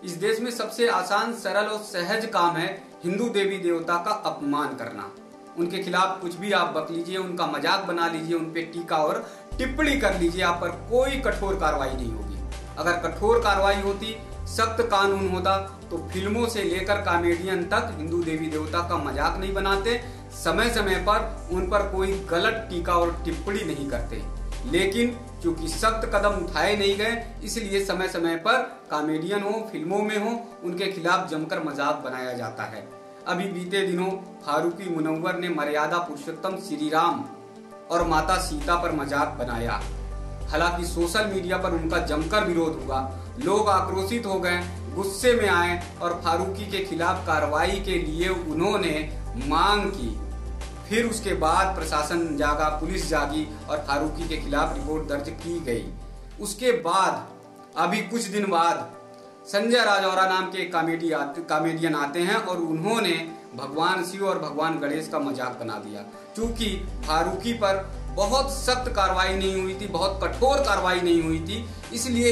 इस देश में सबसे आसान, सरल और सहज काम है हिंदू देवी देवता का अपमान करना। उनके खिलाफ कुछ भी आप बक लीजिए, उनका मजाक बना लीजिए, उन पे टीका और टिप्पणी कर लीजिए, आप पर कोई कठोर कार्रवाई नहीं होगी। अगर कठोर कार्रवाई होती, सख्त कानून होता, तो फिल्मों से लेकर कॉमेडियन तक हिंदू देवी देवता का मजाक नहीं बनाते, समय समय पर उन पर कोई गलत टीका और टिप्पणी नहीं करते। लेकिन क्योंकि सख्त कदम उठाए नहीं गए, इसलिए समय समय पर कॉमेडियन हो, फिल्मों में हो, उनके खिलाफ जमकर मजाक बनाया जाता है। अभी बीते दिनों फारूकी मुनव्वर ने मर्यादा पुरुषोत्तम श्री राम और माता सीता पर मजाक बनाया। हालांकि सोशल मीडिया पर उनका जमकर विरोध हुआ, लोग आक्रोशित हो गए, गुस्से में आए और फारूकी के खिलाफ कार्रवाई के लिए उन्होंने मांग की। फिर उसके बाद प्रशासन जागा, पुलिस जागी और फारूकी के खिलाफ रिपोर्ट दर्ज की गई। उसके बाद अभी कुछ दिन बाद संजय राजौरा नाम के कॉमेडियन आते हैं और उन्होंने भगवान शिव और भगवान गणेश का मजाक बना दिया। क्योंकि फारूकी पर बहुत सख्त कार्रवाई नहीं हुई थी, बहुत कठोर कार्रवाई नहीं हुई थी, इसलिए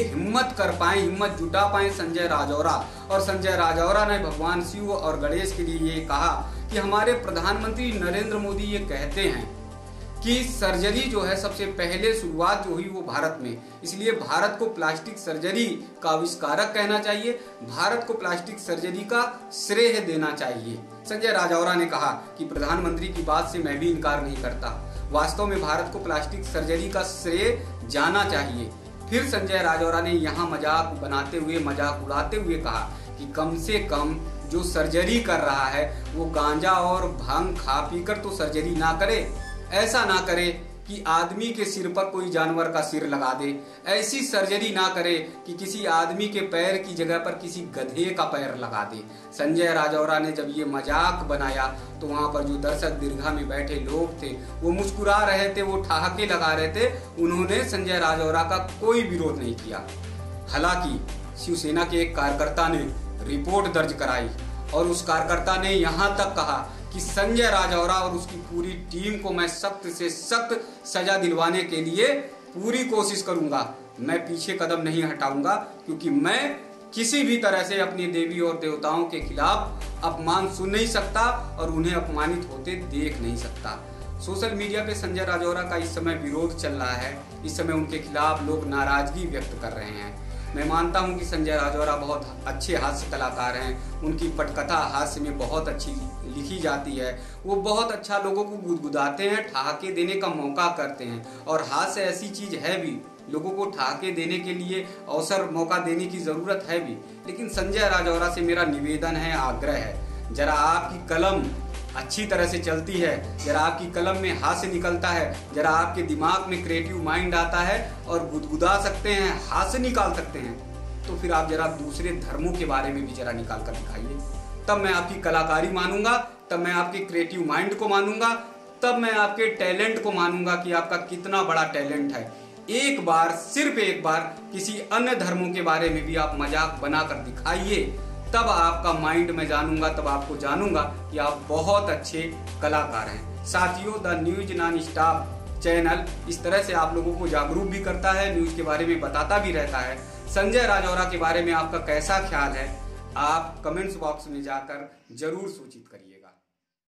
हिम्मत जुटा पाए संजय राजौरा। और संजय राजौरा ने भगवान शिव और गणेश के लिए ये कहा कि हमारे प्रधानमंत्री नरेंद्र मोदी ये कहते हैं कि सर्जरी जो है सबसे पहले शुरुआत जो हुई वो भारत में, इसलिए भारत को प्लास्टिक सर्जरी का आविष्कारक कहना चाहिए, भारत को प्लास्टिक सर्जरी का श्रेय देना चाहिए। संजय राजौरा ने कहा कि प्रधानमंत्री की बात से मैं भी इनकार नहीं करता, वास्तव में भारत को प्लास्टिक सर्जरी का श्रेय जाना चाहिए। फिर संजय राजौरा ने यहाँ मजाक बनाते हुए, मजाक उड़ाते हुए कहा कि कम से कम जो सर्जरी कर रहा है वो गांजा और भांग खा पीकर तो सर्जरी ना करे, ऐसा ना करे कि आदमी के सिर पर कोई जानवर का सिर लगा दे, ऐसी सर्जरी ना करे कि किसी आदमी के पैर की जगह पर किसी गधे का पैर लगा दे। संजय राजौरा ने जब ये मजाक बनाया तो वहां पर जो दर्शक दीर्घा में बैठे लोग थे वो मुस्कुरा रहे थे, वो ठहाके लगा रहे थे, उन्होंने संजय राजौरा का कोई विरोध नहीं किया। हालांकि शिवसेना के एक कार्यकर्ता ने रिपोर्ट दर्ज कराई और उस कार्यकर्ता ने यहाँ तक कहा कि संजय राजौरा और उसकी पूरी टीम को मैं सख्त से सख्त सजा दिलवाने के लिए पूरी कोशिश करूंगा, मैं पीछे कदम नहीं हटाऊंगा, क्योंकि मैं किसी भी तरह से अपनी देवी और देवताओं के खिलाफ अपमान सुन नहीं सकता और उन्हें अपमानित होते देख नहीं सकता। सोशल मीडिया पे संजय राजौरा का इस समय विरोध चल रहा है, इस समय उनके खिलाफ लोग नाराजगी व्यक्त कर रहे हैं। मैं मानता हूं कि संजय राजौरा बहुत अच्छे हास्य कलाकार हैं, उनकी पटकथा हास्य में बहुत अच्छी लिखी जाती है, वो बहुत अच्छा लोगों को गुदगुदाते हैं, ठहाके देने का मौका करते हैं। और हास्य ऐसी चीज है भी, लोगों को ठहाके देने के लिए अवसर, मौका देने की जरूरत है भी। लेकिन संजय राजौरा से मेरा निवेदन है, आग्रह है, जरा आपकी कलम अच्छी तरह से चलती है, जरा आपकी कलम में हास्य निकलता है, जरा आपके दिमाग में क्रिएटिव माइंड आता है और गुदगुदा सकते हैं, हास्य निकाल सकते हैं, तो फिर आप जरा दूसरे धर्मों के बारे में भी जरा निकाल कर दिखाइए। तब मैं आपकी कलाकारी मानूंगा, तब मैं आपके क्रिएटिव माइंड को मानूंगा, तब मैं आपके टैलेंट को मानूंगा कि आपका कितना बड़ा टैलेंट है। एक बार, सिर्फ एक बार किसी अन्य धर्मों के बारे में भी आप मजाक बनाकर दिखाइए, तब आपका माइंड मैं जानूंगा, तब आपको जानूंगा कि आप बहुत अच्छे कलाकार हैं। साथियों, the news non stop channel इस तरह से आप लोगों को जागरूक भी करता है, न्यूज के बारे में बताता भी रहता है। संजय राजौरा के बारे में आपका कैसा ख्याल है, आप कमेंट्स बॉक्स में जाकर जरूर सूचित करिए।